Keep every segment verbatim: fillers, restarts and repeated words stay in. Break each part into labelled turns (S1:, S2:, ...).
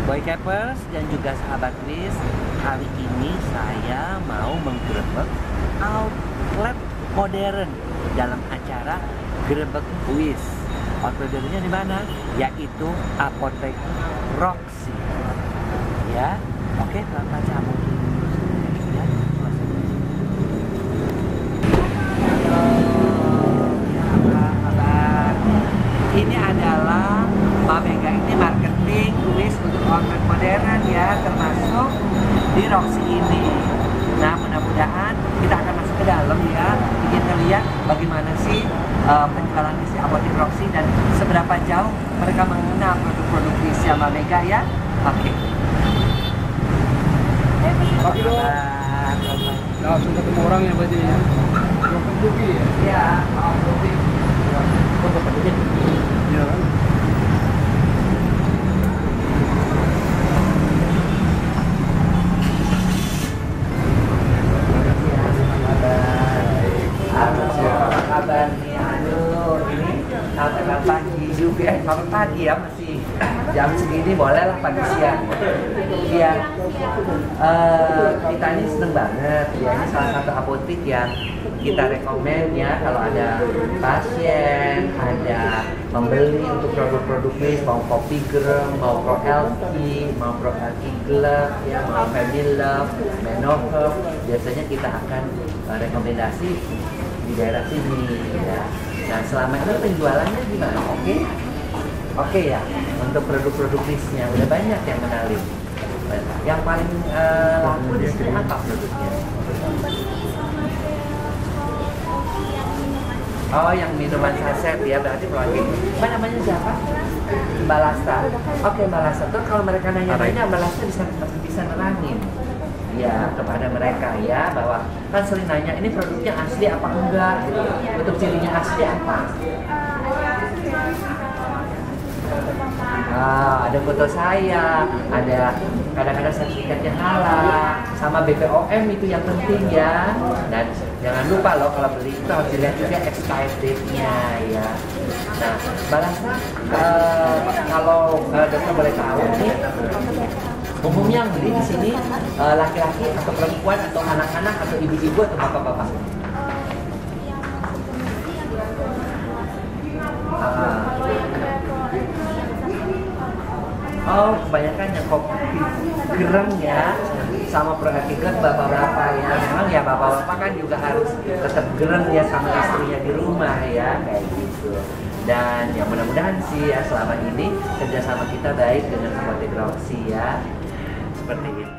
S1: Boy Capers dan juga sahabat Wish, kali ini saya mau menggerebek outlet modern dalam acara Gerebek Wish. Outlet modernnya di mana? Yaitu Apotek Roxy. Ya, oke, tanpa cabut dulu. Ya, ini adalah Mbak Mega ini marketing Wish untuk outlet modern ya, termasuk di Roxy ini. Nah, mudah-mudahan kita akan masuk ke dalam ya, ingin melihat bagaimana sih uh, penjualan di Apotek Roxy dan seberapa jauh mereka mengenal produk-produk Wish ya Mbak Mega ya. Oke.
S2: Pagi dong. Langsung ketemu orang ya berarti ya. Dokter Duki ya?
S1: Iya, Pak Duki. Oh, Dokter Duki.
S2: Iya kan?
S1: Apa kabar nih? Aduh, ini sampai pagi juga. Sampai pagi ya, masih jam segini boleh lah pagi siang. Iya. Uh, kita ini seneng banget ya, ini salah satu apotek yang kita rekomen ya kalau ada pasien, ada pembeli untuk produk-produk Wish, mau Kopi Gerem, mau Pro L K, mau Pro L K Glove, ya, mau Family Love, Menoherb, biasanya kita akan uh, rekomendasi di daerah sini ya. Nah, selama ini penjualannya gimana? Oke? Okay? Oke okay, ya, untuk produk-produk Wish-nya udah banyak yang menarik. Yang paling uh, laku di sini apa produknya? Oh, yang minuman saset ya, berarti lagi. Mbak namanya siapa? Mbak Lasta. Oke, Mbak Lasta. Terus kalau mereka nanya-nanya, Mbak Lasta bisa bisa nerangin ya kepada mereka ya, bahwa kan sering nanya ini produknya asli apa enggak gitu. Untuk cirinya asli apa? Ah, ada foto saya, ada kadang-kadang sertifikatnya halal, sama B P O M itu yang penting ya. Dan jangan lupa loh kalau beli itu harus dilihat juga expired date-nya ya. Nah, Mbak Lasta, uh, kalau uh, dokter boleh tahu nih, umumnya yang beli di sini laki-laki uh, atau perempuan atau anak-anak atau ibu-ibu atau bapak-bapak? Uh, Oh, kebanyakan yang kopi gerem ya, sama perhati gerem bapak-bapak ya. Memang ya bapak-bapak kan juga harus tetap gerem ya sama istrinya di rumah ya, kayak gitu. Dan ya mudah-mudahan sih ya selama ini kerjasama kita baik dengan Apotek Roxy ya, seperti itu.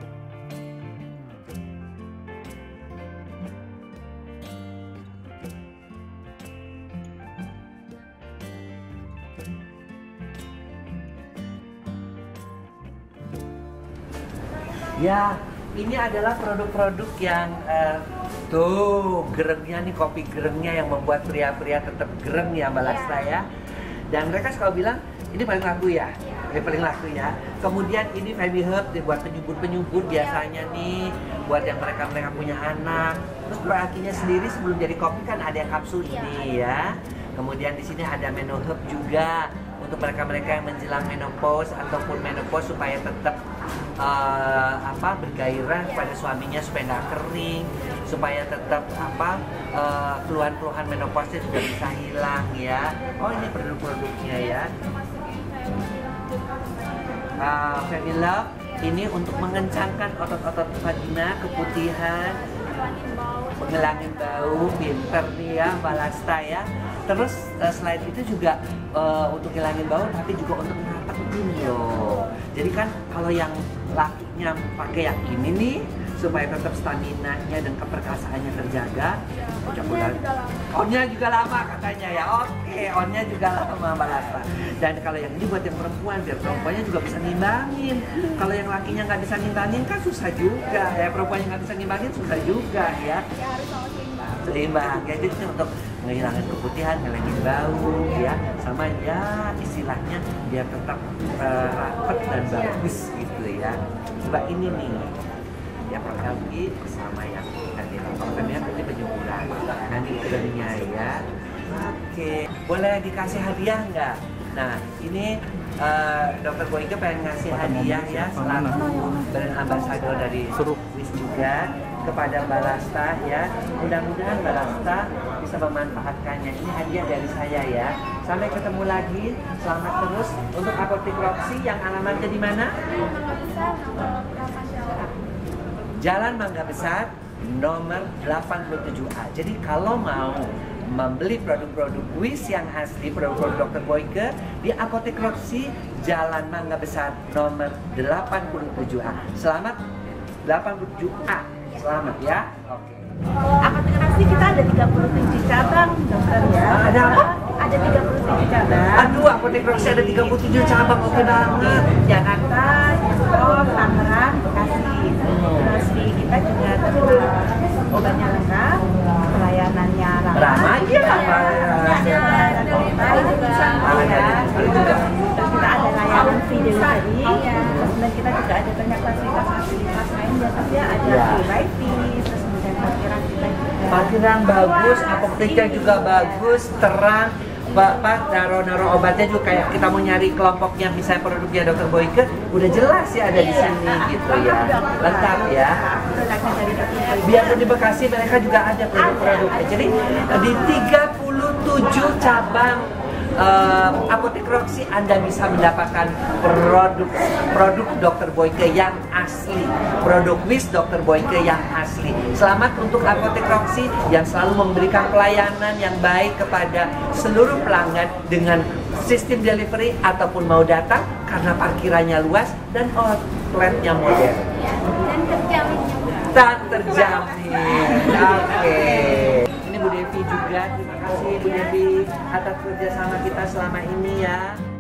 S1: Ya, ini adalah produk-produk yang uh, tuh gerengnya nih, kopi gerengnya yang membuat pria-pria tetap gereng ya Mbak Lasta ya. Dan mereka suka bilang ini paling laku ya, ini paling laku ya. Kemudian ini Family Herb buat penyubur-penyubur biasanya nih, buat yang mereka-mereka punya anak. Terus artinya sendiri sebelum jadi kopi kan ada yang kapsul ini ya. Kemudian di sini ada Menoherb juga untuk mereka-mereka yang menjelang menopause ataupun menopause supaya tetap uh, apa bergairah pada suaminya supaya nggak kering, supaya tetap apa uh, keluhan-keluhan menopause juga bisa hilang ya. Oh, ini produk-produknya ya. Uh, Family Love ini untuk mengencangkan otot-otot vagina, keputihan, menghilangin bau, pinter nih ya Mbak Lasta ya. Terus uh, selain itu juga uh, untuk hilangin bau, tapi juga untuk menata begini loh. Jadi kan kalau yang lakinya pakai yang ini nih supaya tetap stamina-nya dan keperkasaannya terjaga. On-nya juga lama katanya ya. Oke, on-nya juga lama Mbak Lasta. Dan kalau yang ini buat yang perempuan, biar perempuannya juga bisa nimbangin. Kalau yang lakinya nggak bisa nimbangin kan susah juga. Ya perempuannya nggak bisa nimbangin susah juga ya.
S3: Ya harus sama seimbang.
S1: Seimbang. Jadi itu untuk menghilangkan keputihan, ngilangin bau ya, sama ya istilahnya biar tetap uh, rapet dan bagus gitu ya. Coba ini nih ya Pak Kalki sama yang tadi lakukannya berarti penyembuhan. Nanti kerennya ya. Oke, boleh dikasih hadiah nggak? Nah, ini uh, Dokter Boyke pengen ngasih hadiah ya selaku brand ambassador dari Wis juga kepada Mbak Lasta ya. Mudah-mudahan Mbak Lasta bisa memanfaatkannya. Ini hadiah dari saya ya. Sampai ketemu lagi. Selamat terus untuk Apotek Roxy yang alamatnya di mana? Jalan Mangga Besar nomor delapan puluh tujuh A. Jadi kalau mau membeli produk-produk Wis yang asli, produk-produk Dokter Boyke di Apotek Roxy Jalan Mangga Besar nomor delapan puluh tujuh A. Selamat delapan puluh tujuh A. Selamat ya. Oke.
S3: Apotek Roxy kita ada tiga puluh tujuh cabang, dokter ya.
S1: Ada apa?
S3: Ada tiga puluh tujuh cabang.
S1: Aduh, Apotek Roxy ada tiga puluh tujuh cabang. Oke banget.
S3: Jakarta, Depok, Tangerang, Bekasi. Terus di kita juga terkenal obatnya lengkap, pelayanannya ramah.
S1: Ramah, iya ramah.
S3: Terus kita ada layanan free delivery. Kemudian kita juga ada banyak fasilitas-fasilitas lainnya. Tapi ada free wifi, terus kemudian parkiran kita juga.
S1: Parkiran bagus, apoteknya juga bagus, terang. Bapak naro-naro obatnya juga kayak kita mau nyari kelompoknya misalnya produknya Dokter Boyke udah jelas ya ada di sini gitu ya, lengkap ya. Biarpun di Bekasi mereka juga ada produk-produknya. Jadi di tiga puluh tujuh cabang uh, Apotek Roxy Anda bisa mendapatkan produk produk Dokter Boyke yang asli, produk Wis Dokter Boyke yang asli. Selamat untuk Apotek Roxy yang selalu memberikan pelayanan yang baik kepada seluruh pelanggan dengan sistem delivery ataupun mau datang karena parkirannya luas dan outletnya modern.
S3: Dan terjamin juga.
S1: Tak terjamin. Oke. Ini Bu Devi juga. Terima kasih Bu Devi atas kerjasama kita selama ini ya.